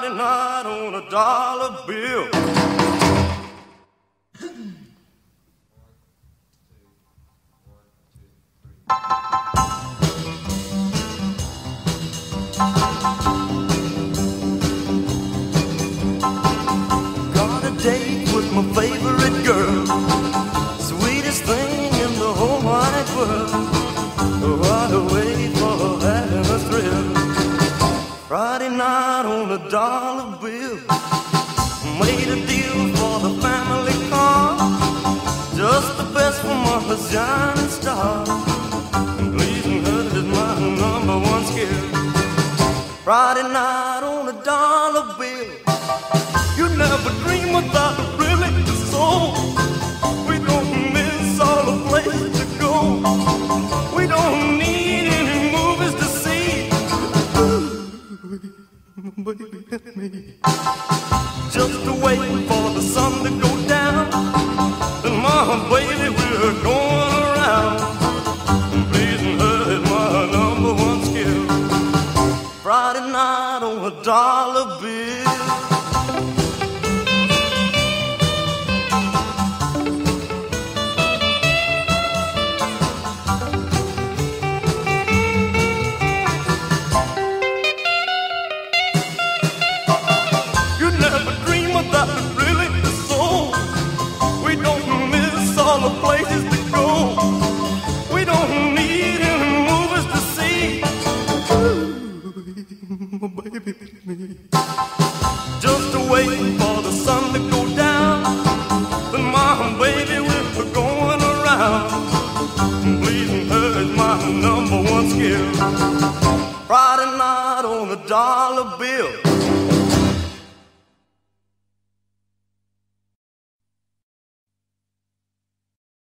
Friday night on a dollar bill. Got a date with my favorite girl, sweetest thing in the whole wide world. What a way for having a thrill. Friday night on a dollar bill. Made a deal for the family car, just the best for my shining star. Pleasing her is my number one skill. Friday night on a dollar bill. You never dream without a really soul. We don't miss all the places to go. We don't need any movies to see. Baby, hit me. Just waiting for the sun to go down, and my baby, we're going around. Pleasing her is my number one skill. Friday night on a dollar bill. The places to go. We don't need any movies to see. Ooh, baby, me. Just waiting for the sun to go down, then my baby we're going around. Pleasing her is my number one skill. Friday night on a dollar bill.